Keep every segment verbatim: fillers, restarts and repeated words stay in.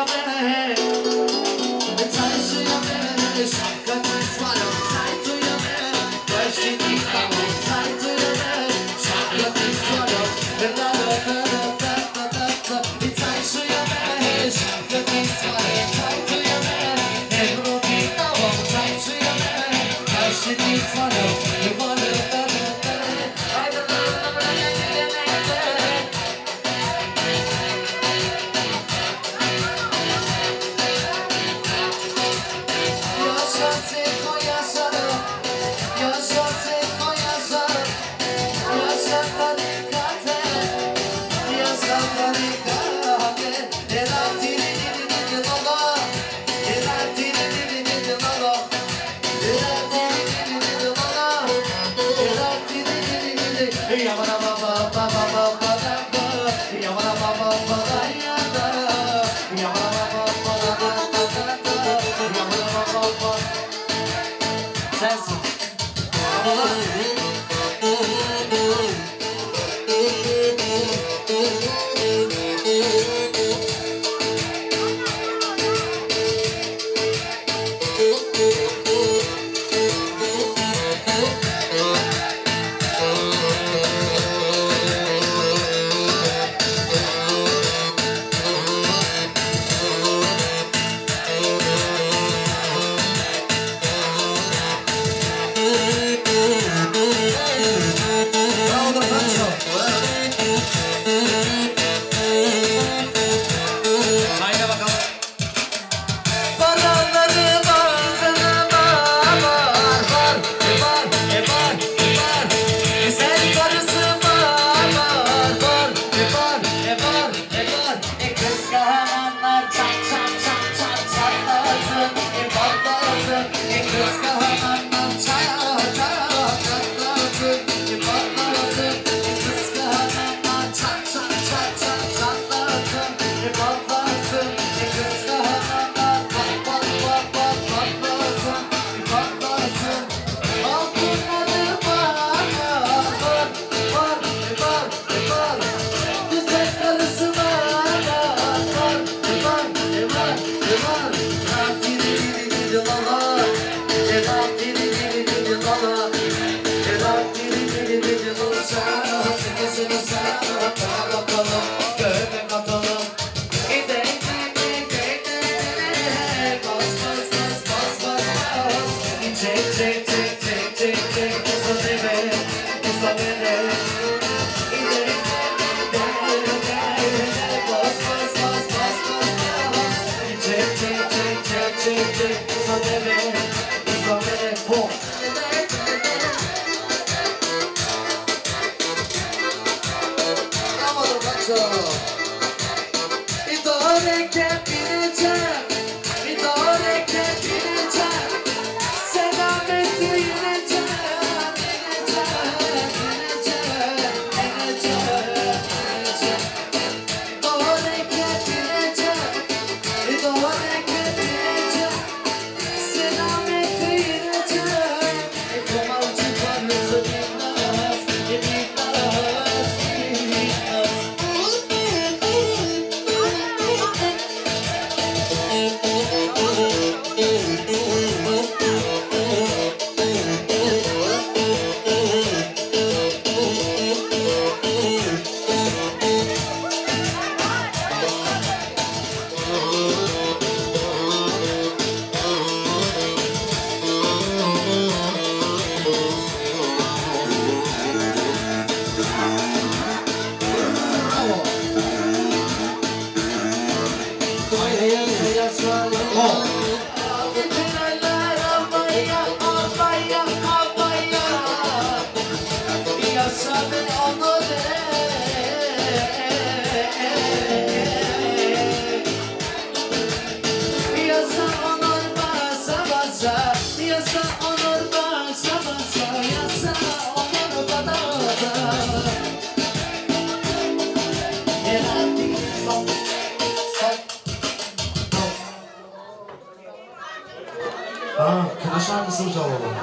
Ha, kınaşar mısın cevabı?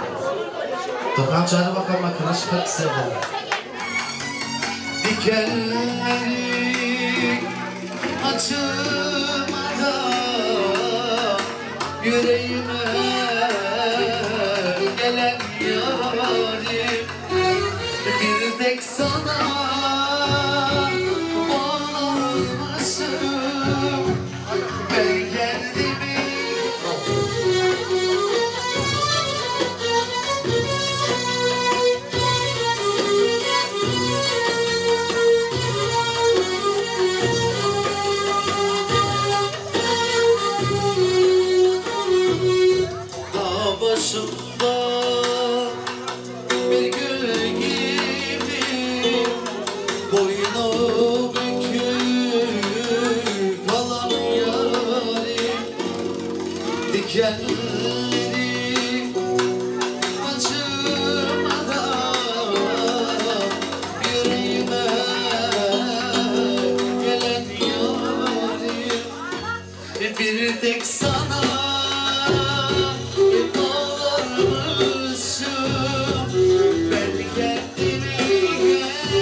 Tıkan çayda bakalım, kınaşı pek sevdim. Dikenleri açılmadan yüreğime gelen yarim bir tek sana bağlanmışım ben kendimi. Başımda bir gül gibi boynu bükük kalan yarim dikenleri acımadan yüreğime gelen yarim bir tek sana ben kendimi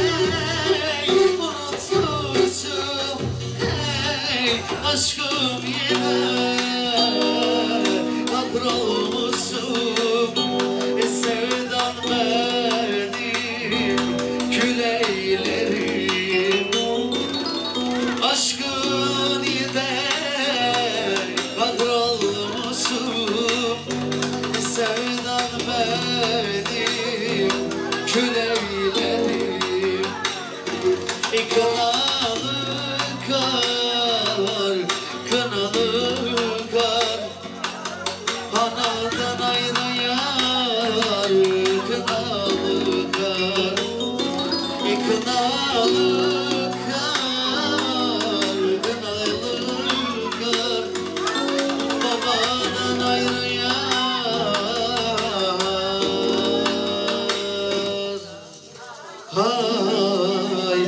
unutmuşum. Hey, aşkım yine kahrolmuşum. E, sevdan verdim kül eylerim. Aşkın yine kahrolmuşum. Sevdan verdim kül eylerim. Kınalı kar, kınalı kar anadan ayrı yar, kınalı kar. Kınalı kar, kınalı kar babadan ayrı yar. Hay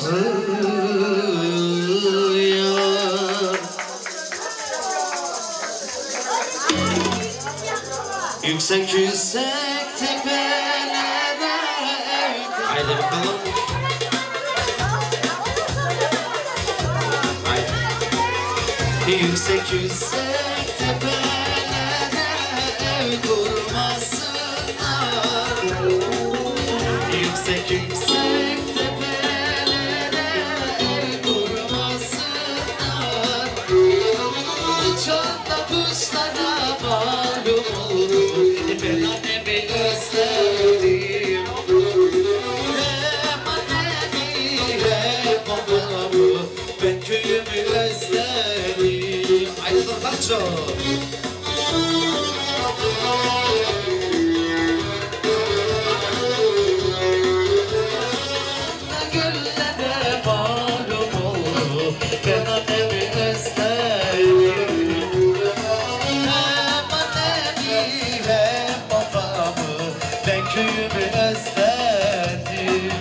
rüyar. Yüksek yüksek tepelere ev. Haydi bakalım. Haydi. Yüksek yüksek tepelere ev kurmasınlar. Yüksek yüksek tepelere ev kurmasınlar. Uçanda kuşlara malum olur. Ben annemi özledim. Hem annemi hem babamı ben köyümü özledim. Haydi dur kaço. Güllere malum oldu ben annemi özledim. Hem annemi hem babamı ben köyümü özledim.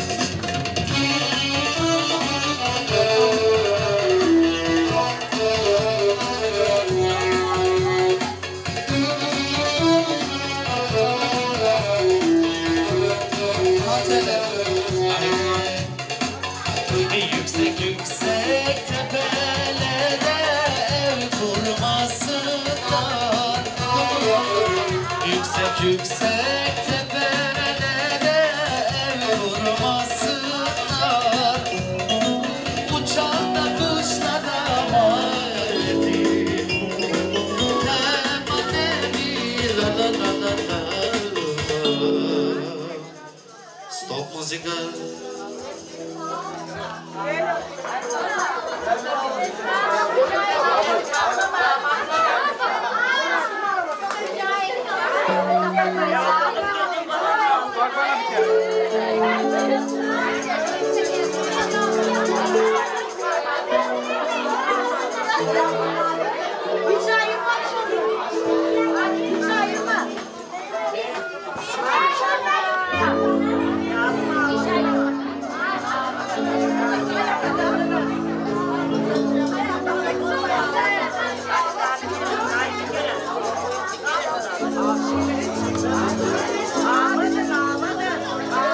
Yüksek yüksek tepelere ev kurmasınlar. Yüksek yüksek tepelere ev kurmasınlar. Uçan da kuşlara maletim. Hem annemi la la la la la. Stop muzika. Ağladı, ağladı.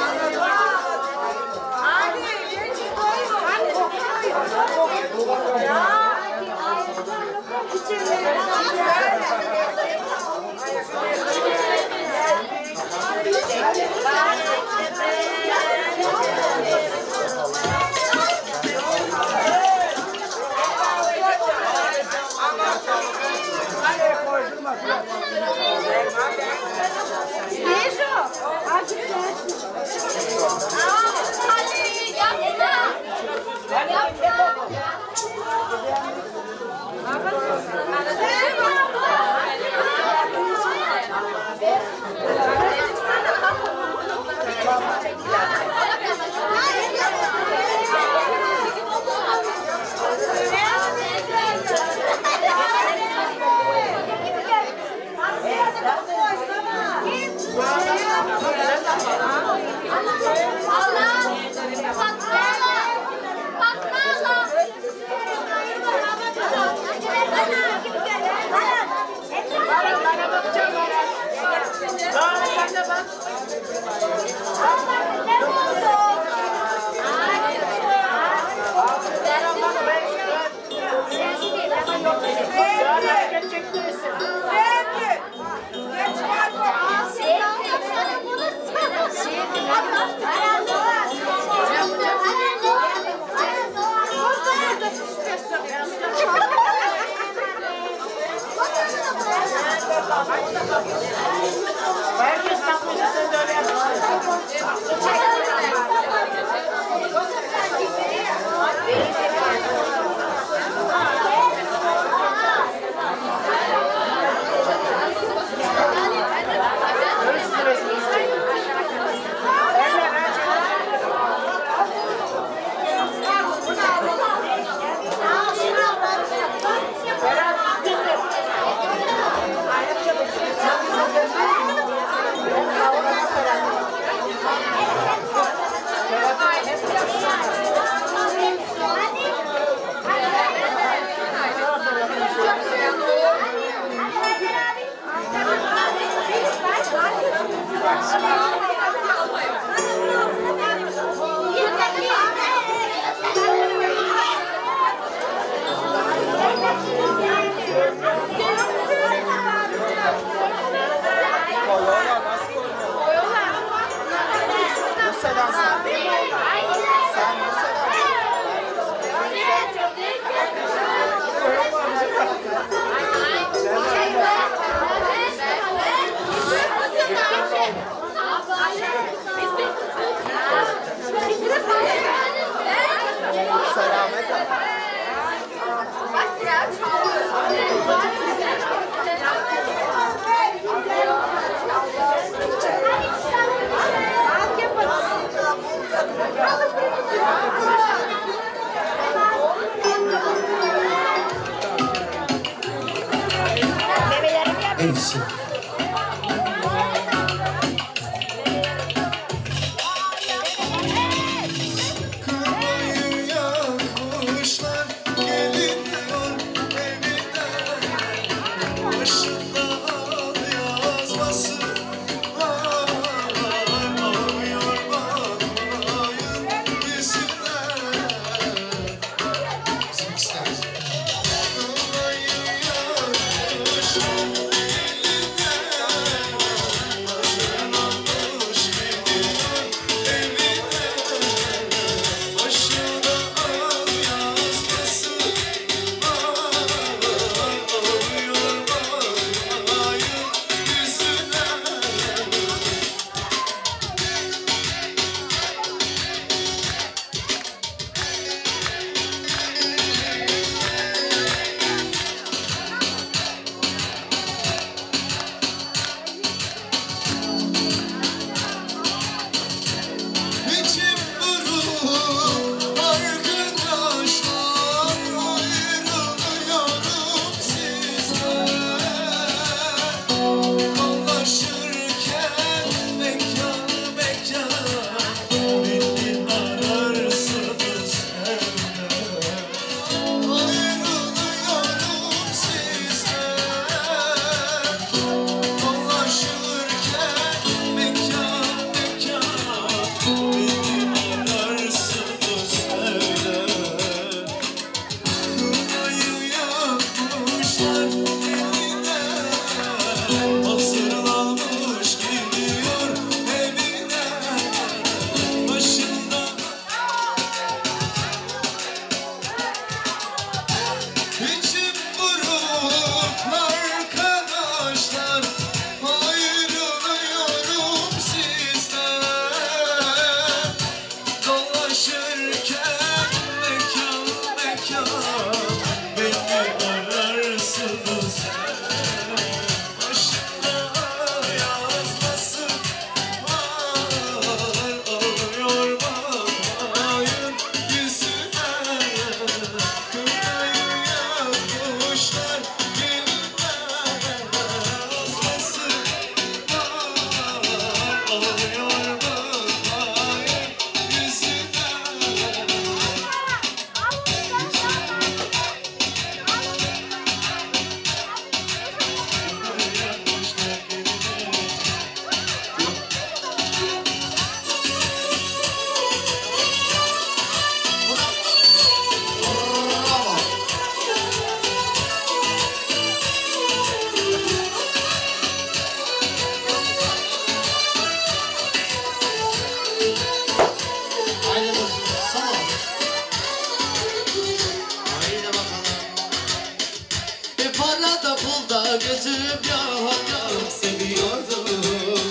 Parada pulda gözüm yok yok seviyordum.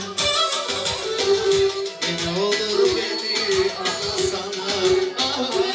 Ne olur beni anlasana. Ah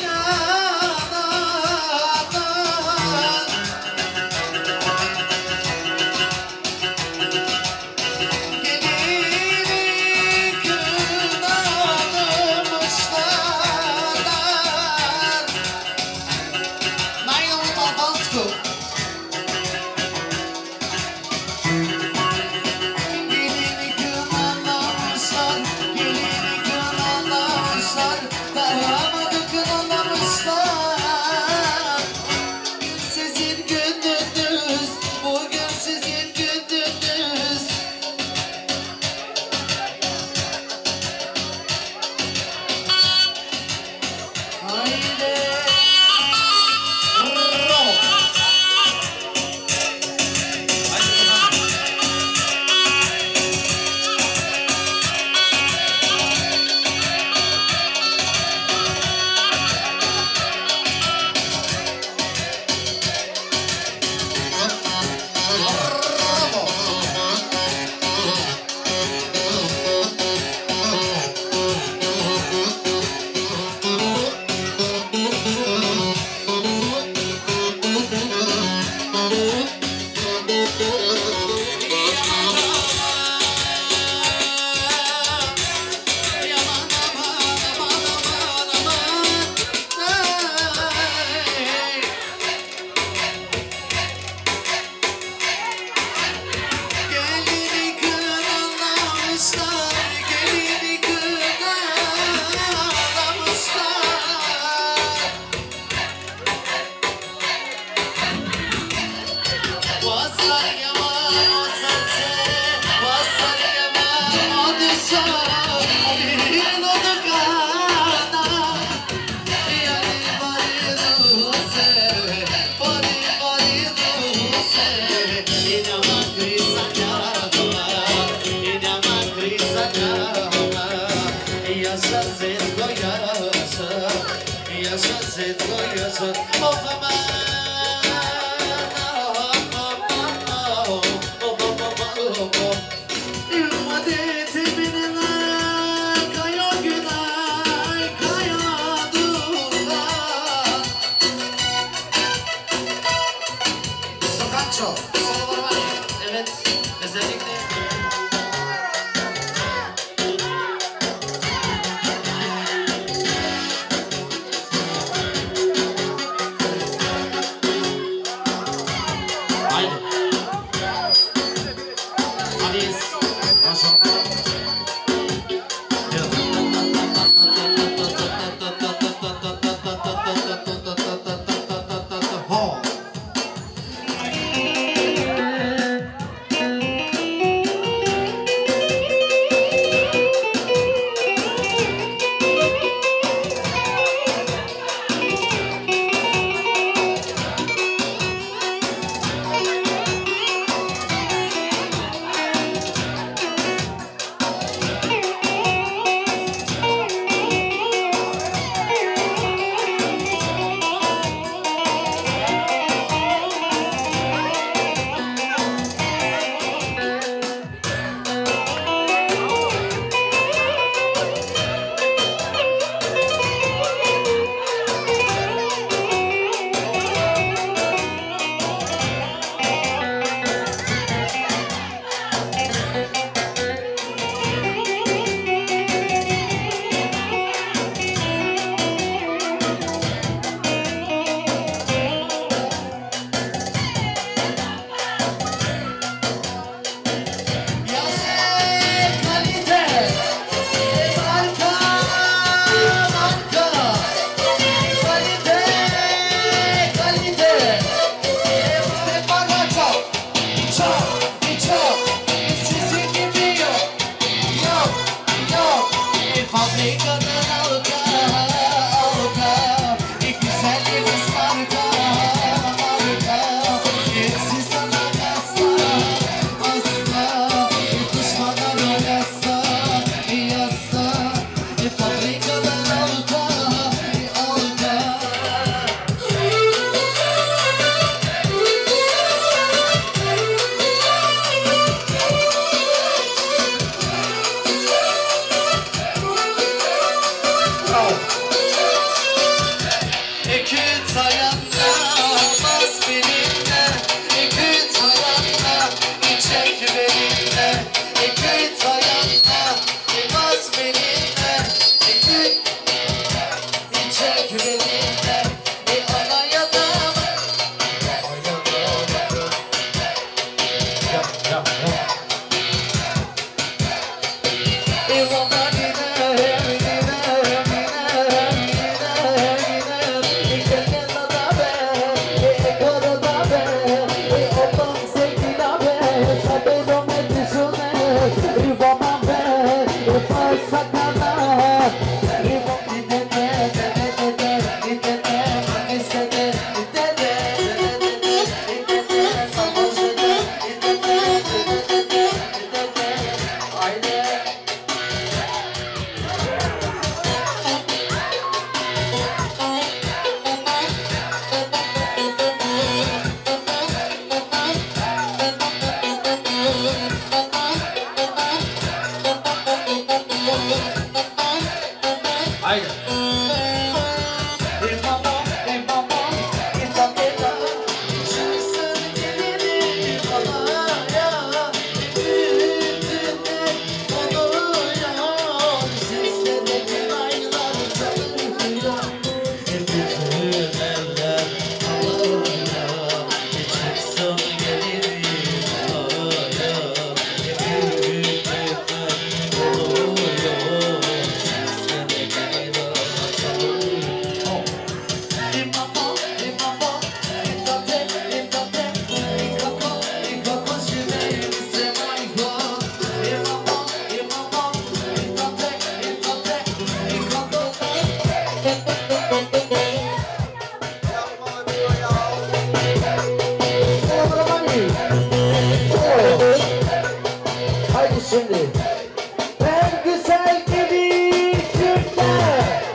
Şimdi ben güzel gibi Türkler,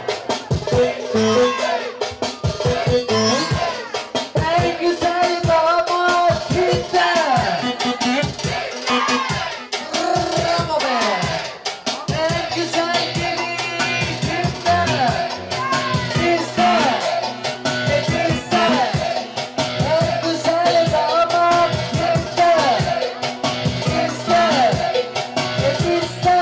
en güzel damat Türkler. Bravo be. En güzel gibi Türkler. Bizde, e bizde, en güzel damat Türkler. Bizde, e bizde.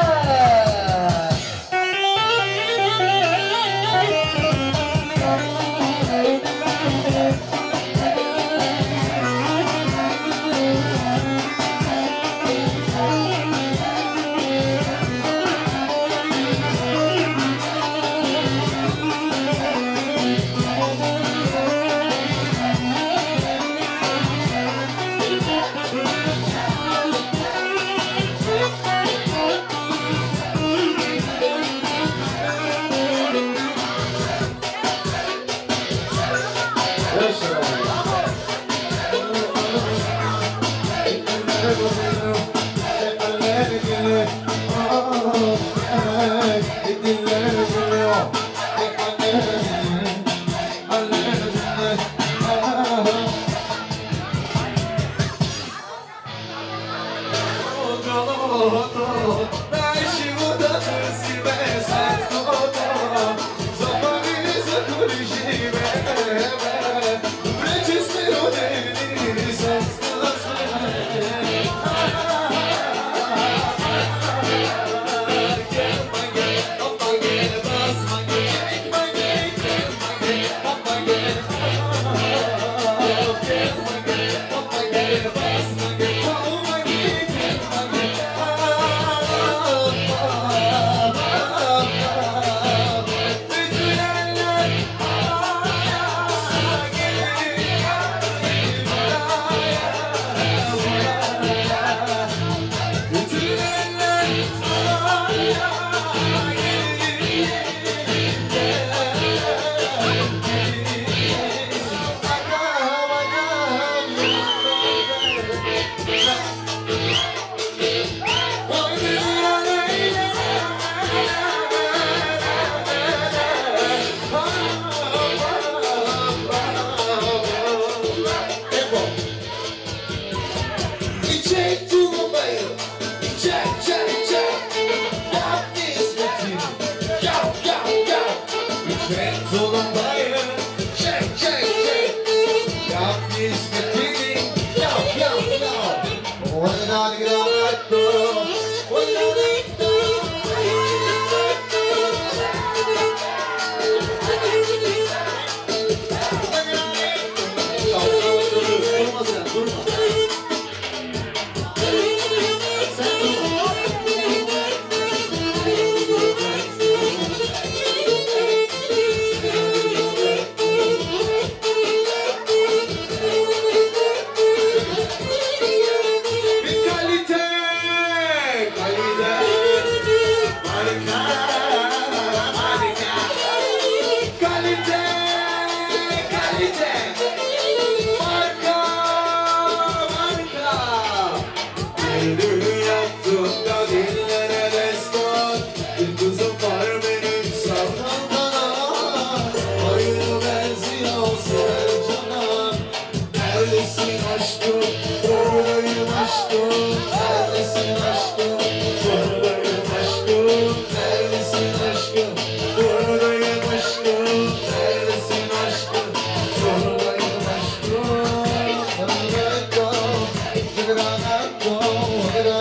Go,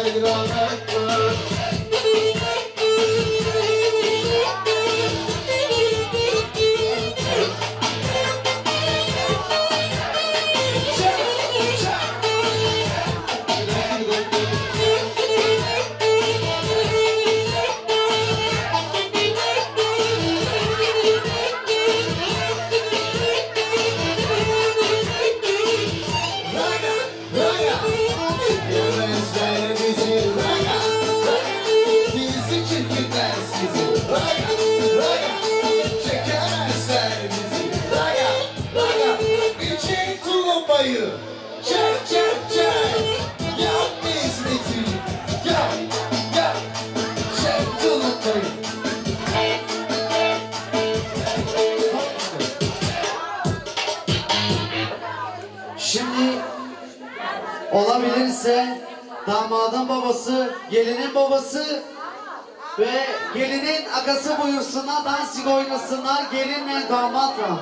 olabilirse damadın babası, gelinin babası ve gelinin akası buyursunlar, dansik oynasınlar gelinle damatla.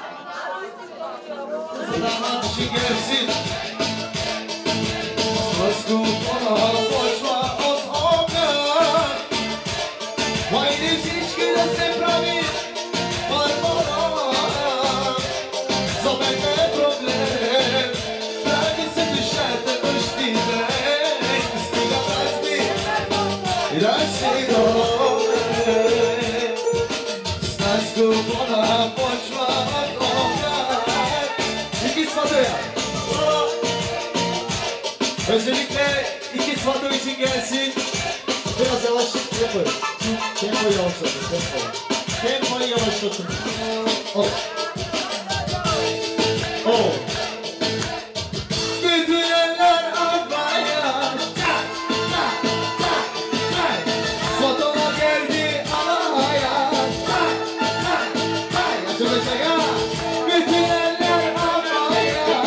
Damat işi gelsin. Aşkı bana boşma od oka. Vajny всички да се прави Барбара. За мен е проблем. Прави се душата мъжните. Стига празни и да си добре. С нас губона почва от ока. İki Svato'ya. Özellikle iki Svato için gelsin. Biraz yavaşlık yapın. Tempoyu yavaşlatın. Tempoyu. Tempoyu yavaşlatın. Oh. Oh. Bütün eller havaya. Svato'lar geldi alaya. Açılacak ha. Bütün eller havaya.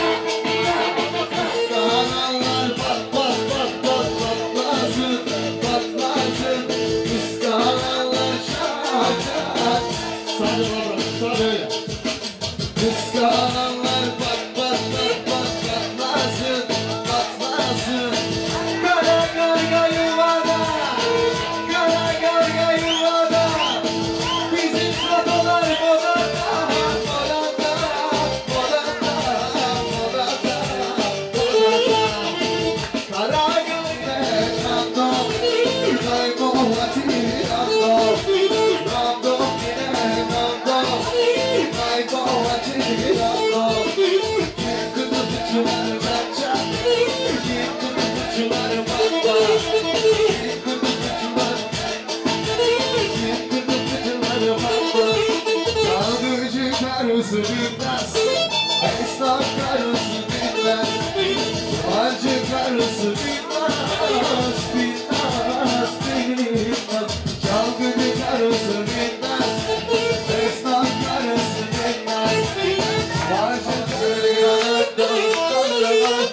Kıskananlar pat pat pat pat patlasın. Patlasın. Kıskananlar şak şak. Sadece bana bırak. Sadece öyle. Kıskananlar pat pat pat pat patlasın. Patlasın. Kara karga yuvada. Kara karga yuvada. Bizim Svato'lar modada. Modada. Modada. Modada. Modada. Kara karga kando. Kaybola tirando. Kando yine kando. Kaybola tirando. Yıkılı fıçılar bacca. Yıkılı fıçılar bacca. Yıkılı fıçılar. Yıkılı fıçılar bacca. Çalgıcı karısı bilmez. Esnaf karısı bilmez. Acı karısı bilmez. Bilmez, bilmez. Çalgıcı karısı bilmez. Esnaf karısı bilmez. Acı karı yanında kalmaz.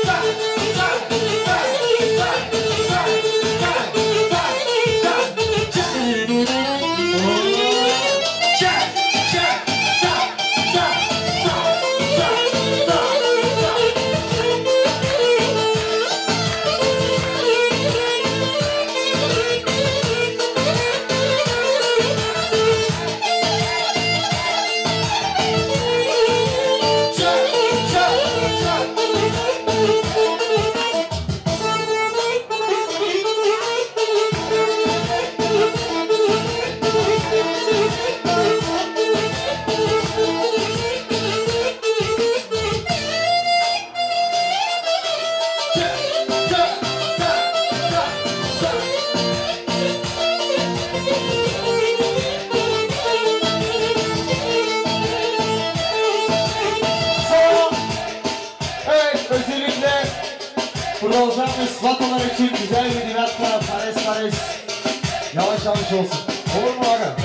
Evet, özellikle burada olacakmış Svato'lar için güzel bir divakta pares pares yavaş yavaş olsun. Olur mu aga?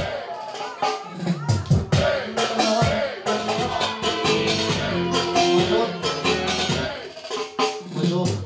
Bonjour. Bonjour.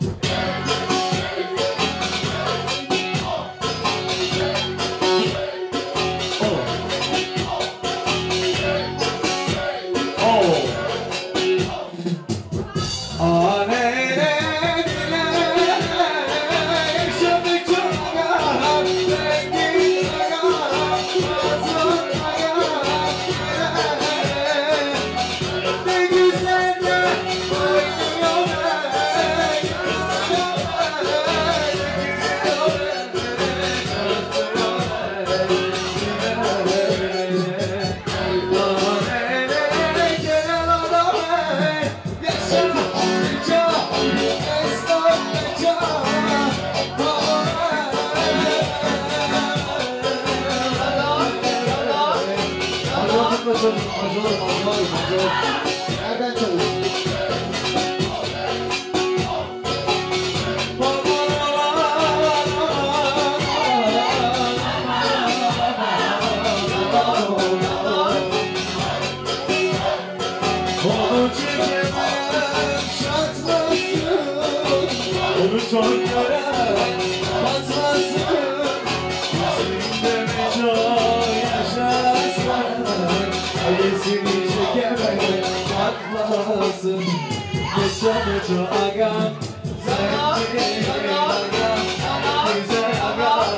Vurur çok yara batmasın. Yüzünde mi çok yaşarsın. Ayesini çekemem patlasın. Geço geço agam. Sana, sana, sana, güzel agam.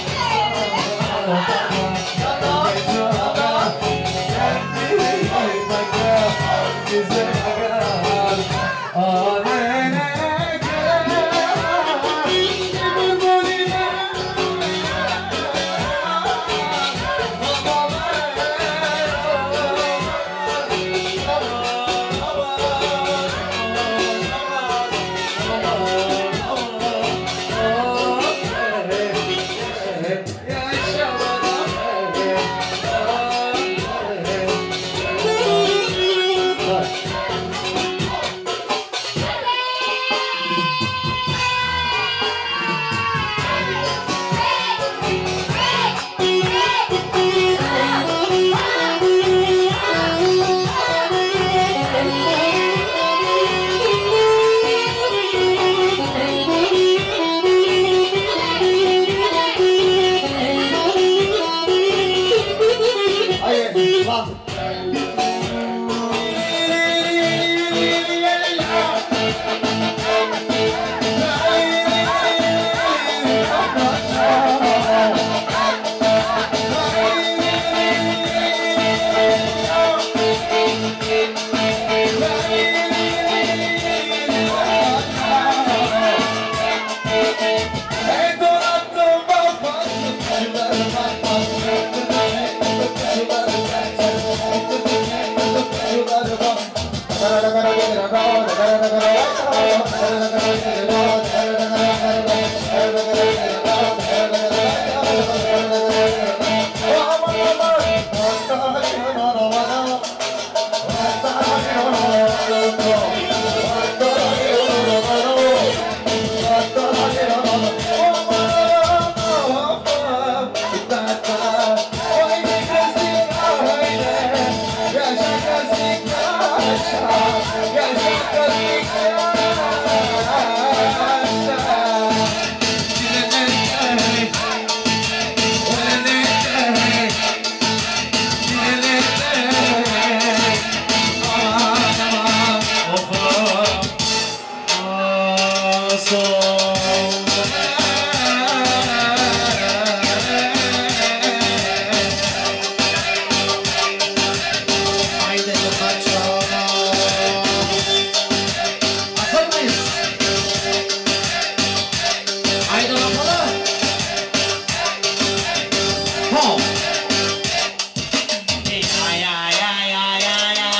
Geço agam. Kendini ayırmakta güzel agam. Alene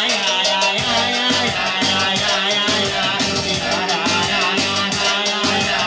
Ay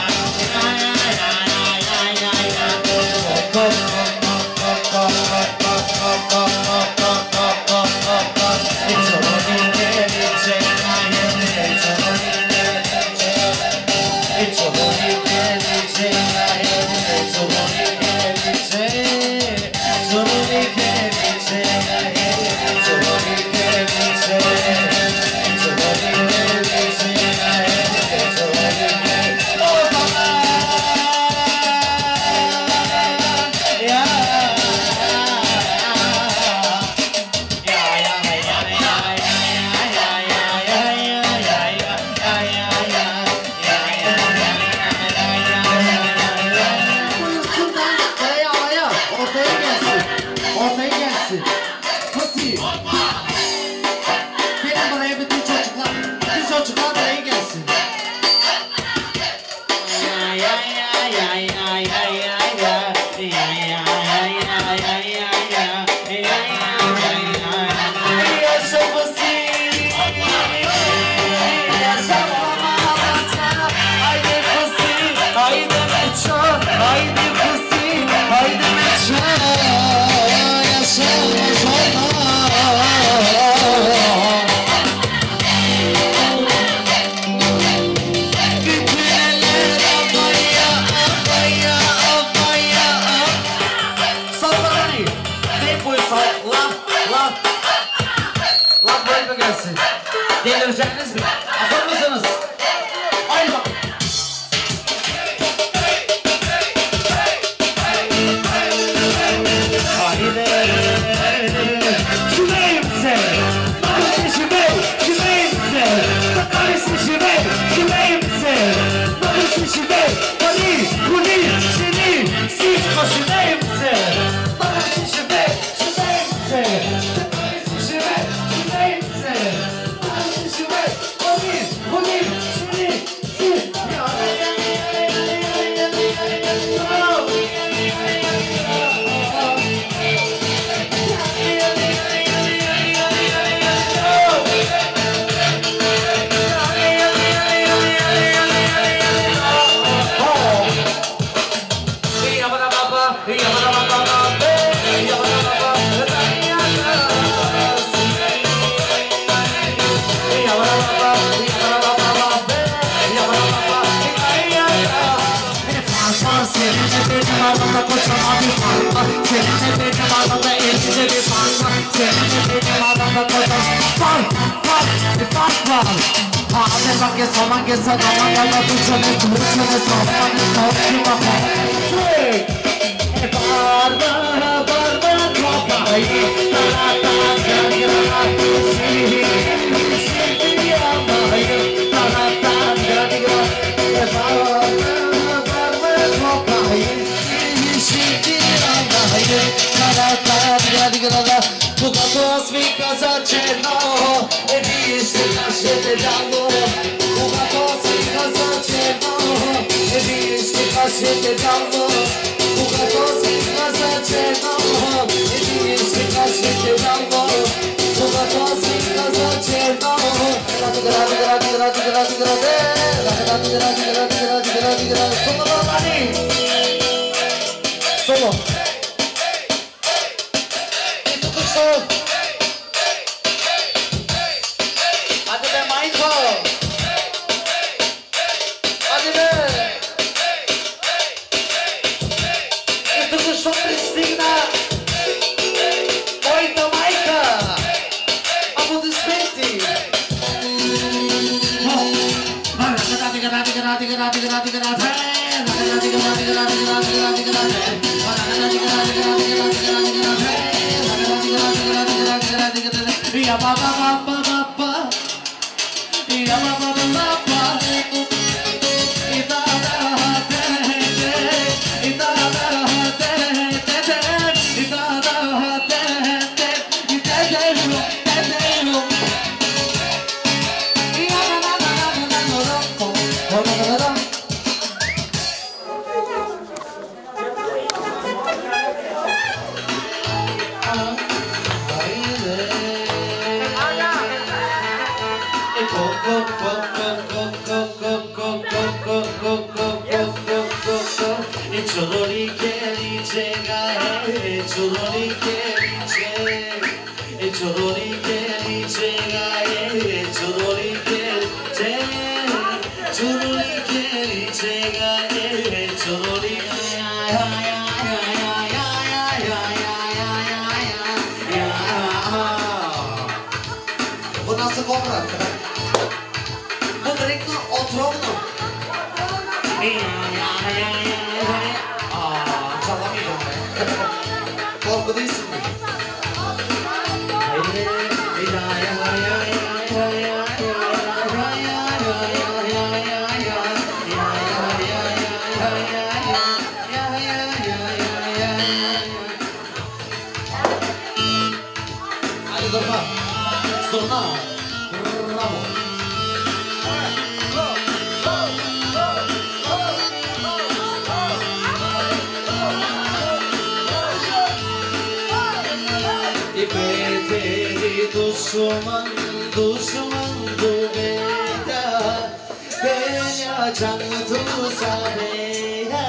aramda kocaman bir fark var. Seninle benim aramda elinde bir fark var. Seninle benim aramda kocaman fark, fark, bir fark var. Ağabey bak ya saman ya sadaman ya da bu çöne bu çöne saman ya saman ya bak. Barba barba kopayı taratan gönlüme seni seni yamayı taratan gönlüme barba barba kopayı seni yamayı taratan gönlüme bu gatos mi kaza çeno e viste nascere dallo bu gatos mi kaza çeno e viste nascere dallo bu gatos mi kaza çeno e viste nascere dallo bu gatos mi kaza çeno gradi gradi gradi gradi gradi gradi gradi gradi gradi gradi gradi gradi solo mani solo itu kusuk hadi be Michael hadi be itu kusuk Kristina oito Michael abu dispenti gradi gradi gradi gradi gradi gradi ya ba ba ba ba ba ba ya ba ba ba ba ba ita da te te ita da te te te ita da te te ita da lo te te lo ya na na na na na na na na na Chorori kelichega e chorori keliche e chorori kelichega e chorori keliche chorori kelichega e chorori ya ya ya ya ya ya ya ya ya. Bu nasıl kobra? Bu direkt oturumlu. Ya ya ya ya. Korku değilsin mi? Hadi durma. Durma. Bravo. Dushman, dushman tu beta, benya jang tu sabeya,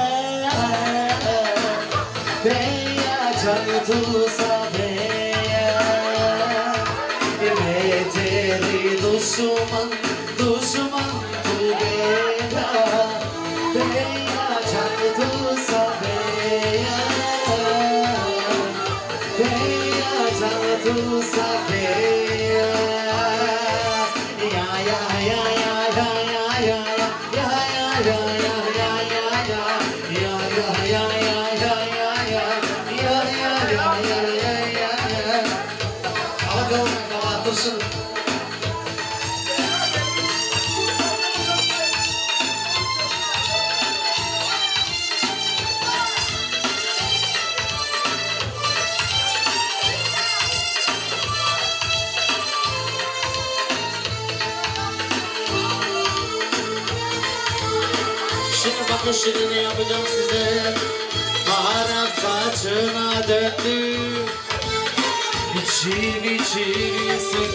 benya jang tu sabeya. Beteri dushman, dushman tu beta, benya jang tu sabeya, benya jang tu sabeya. Şimdi bakın şimdi ne yapacağım size. Baharat saçına döndü, İçin için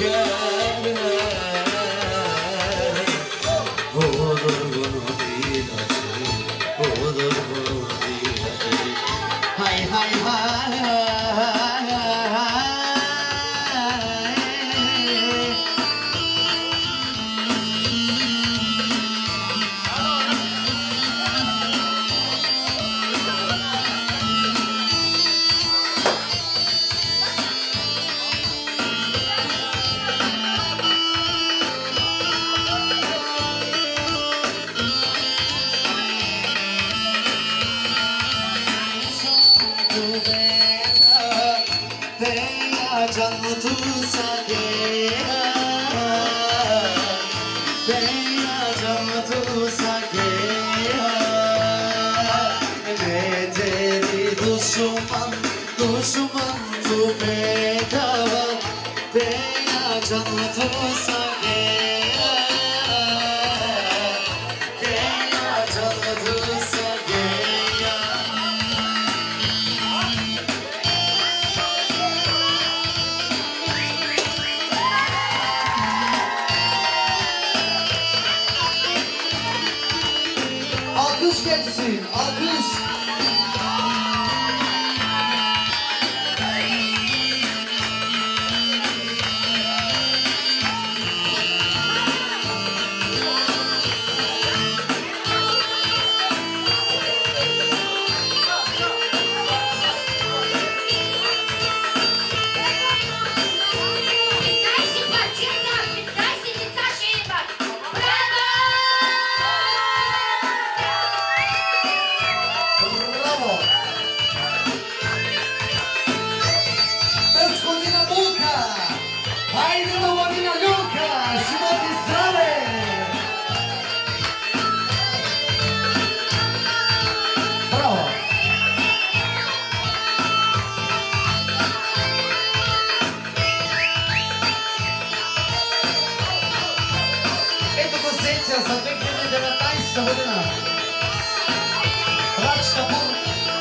sökerler. Budur bunun ilacı, budur bunun ilacı. Hay hay hay hay hay. Beyacaното сагея, beyacaното сагея, ne dedi düşman, düşman tu bedava, beyacaното сагея, beyacaното сагея. Alkış gelsin, alkış. За две хиляди и деветнадесета година. Рачка Бур.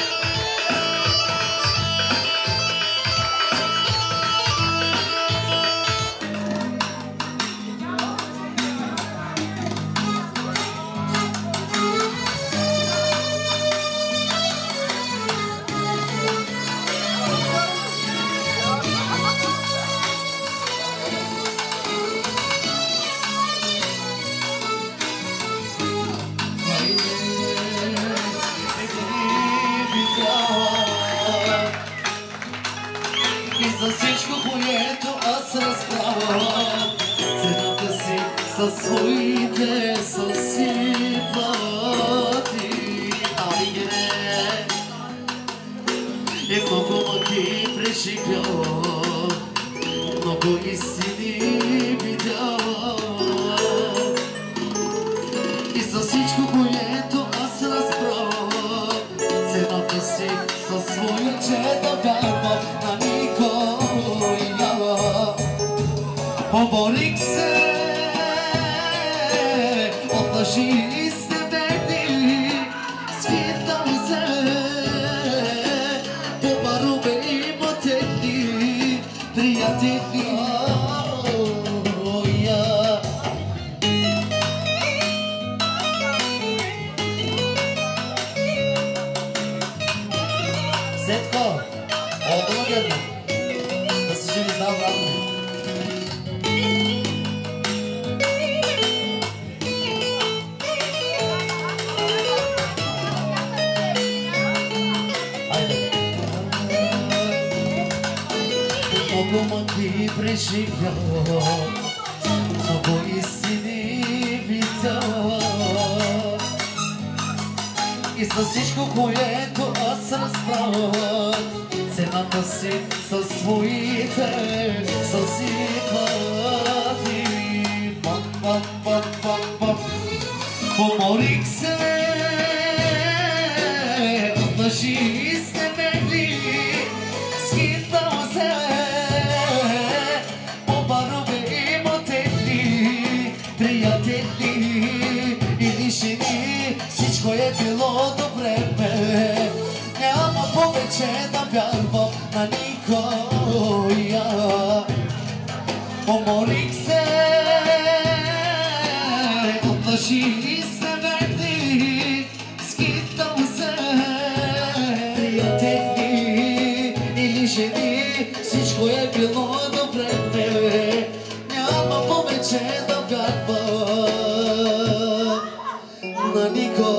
За всичко, което аз разправям, цената си със своите съсипвати. Айге, и много мъки преживяла, много истини видяла. И за всичко, което аз разправям, цената си със своите да вярвам на никой. Поборих се от лъжи и стебени, свитам се по барове и мотели, приятели. Сетко, отдава гледна, да си живи знам радно. Много мъки преживяла, много истини видяла. И за всичко, което аз разправя, цената си със своите съсипвати. Пам, пам, пам, пам, пам. Помолих се от лъжи и стебели, скитам се по барове и мотели, приятели или жени. Всичко е било добре, бе. Няма повече да вярвам на никоя. Помолих се от лъжи и стебели, скитам се приятели или жени. Всичко е било добре, бе. Няма повече да вярвам на никой.